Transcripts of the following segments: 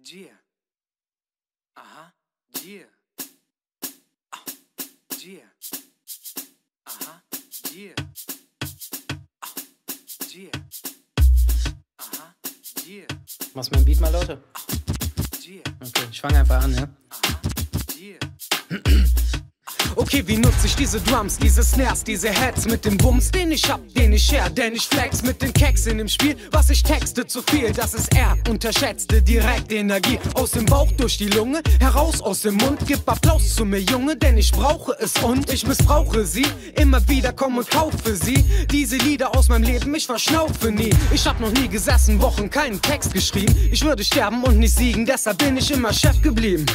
Yeah. Aha. Yeah. Yeah. Aha. Yeah. Yeah. Aha. Yeah. Machst du mein Beat mal lauter? Yeah. Okay, ich fange einfach an, ja? Aha. Yeah. Okay, wie nutze ich diese Drums, diese Snares, diese Heads mit dem Bums, den ich hab, den ich share, denn ich flex mit den Keks in dem Spiel, was ich texte zu viel, das ist er, unterschätzte direkt Energie, aus dem Bauch durch die Lunge, heraus aus dem Mund, gib Applaus zu mir, Junge, denn ich brauche es und ich missbrauche sie, immer wieder komm und kaufe sie, diese Lieder aus meinem Leben, ich verschnaufe nie, ich hab noch nie gesessen, Wochen keinen Text geschrieben, ich würde sterben und nicht siegen, deshalb bin ich immer Chef geblieben.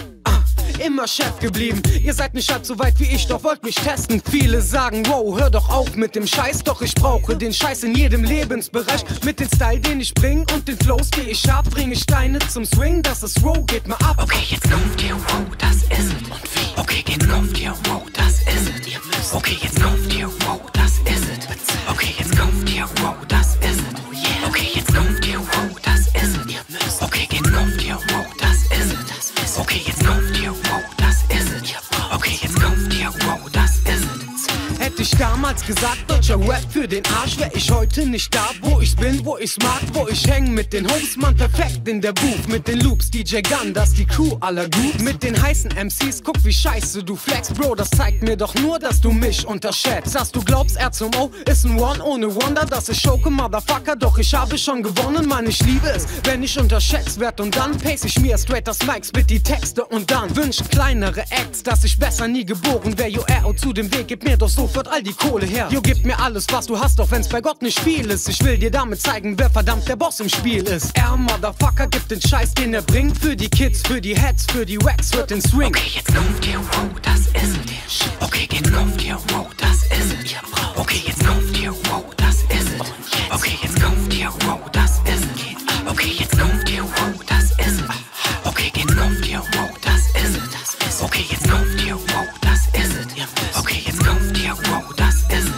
Immer Chef geblieben. Ihr seid nicht halb so weit wie ich, doch wollt mich testen. Viele sagen, wow, hör doch auf mit dem Scheiß. Doch ich brauche den Scheiß in jedem Lebensbereich. Mit dem Style, den ich bring und den Flows, die ich hab, bring ich Steine zum Swing. Das ist wow, geht mal ab. Okay, jetzt kommt ihr, wow, das ist es. Und wie? Okay, jetzt kommt ihr, wow, das ist es. Ihr müsst. Okay, jetzt kommt ihr, wow, das ist es. Okay, jetzt kommt ihr, wow, das ist es. Oh yeah. Okay, jetzt kommt ihr, wow, das ist es. Ihr müsst. Okay, jetzt kommt ihr, wow, das ist es. Okay, jetzt kommt ihr, wow, das ist es. Okay, jetzt kommt ihr, wow, das ist es. Hätte ich damals gesagt, deutscher Rap für den Arsch, wär ich heute nicht da, wo ich bin, wo ich's mag, wo ich häng mit den Homes, man perfekt in der Booth, mit den Loops, DJ Gun, das die Crew aller Groups, mit den heißen MCs, guck wie scheiße du flex, Bro, das zeigt mir doch nur, dass du mich unterschätzt, dass du glaubst, R zum O ist ein One ohne Wonder, das ist Schauke, Motherfucker, doch ich habe schon gewonnen, Mann, ich liebe es, wenn ich unterschätzt werd und dann pace ich mir straight das Mic, spit die Texte und dann wünsch kleinere Acts, dass ich besser nie geboren wär, yo, R.O. zu dem Weg, gib mir doch sofort all die Kohle her. Jo, gib mir alles, was du hast, auch wenn's bei Gott nicht viel ist. Ich will dir damit zeigen, wer verdammt der Boss im Spiel ist. Er, Motherfucker, gibt den Scheiß, den er bringt. Für die Kids, für die Heads, für die Wax, für den Swing. Okay, jetzt kommt ihr, wow, das ist es. Okay, jetzt kommt ihr, wow, das ist es. Okay, jetzt kommt ihr, wow, das ist es. Okay, jetzt kommt ihr, wow, das ist es. Okay, jetzt kommt ihr, wow, das ist es. Okay, jetzt kommt ihr, wow, das ist es. Okay, jetzt kommt ihr, wow, das ist es. Okay, jetzt kommt ihr, wow, das ist es.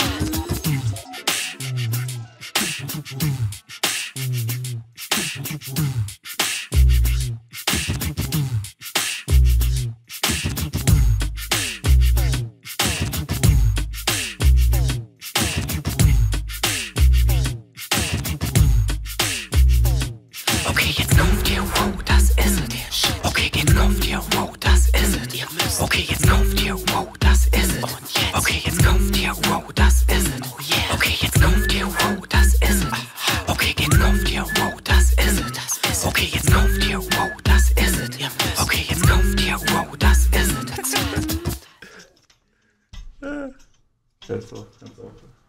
Okay, jetzt kommt ihr, wow, das ist es. Okay, jetzt kommt ihr, wow, das ist es. Okay, jetzt kommt ihr, wow, das ist es. Okay, jetzt kommt ihr, wow, das ist es. Okay, jetzt kommt ihr, wow, das ist es. Okay, jetzt kommt ihr, wow, das ist es. Okay, jetzt kommt ihr, wow, das ist es. Okay, jetzt kommt ihr, wow, das ist es. Ganz so.